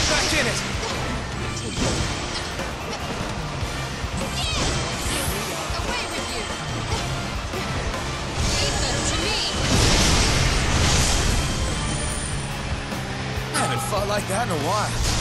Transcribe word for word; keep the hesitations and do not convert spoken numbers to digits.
Get back in it! Away with you! Leave them to me! I haven't fought like that in a while.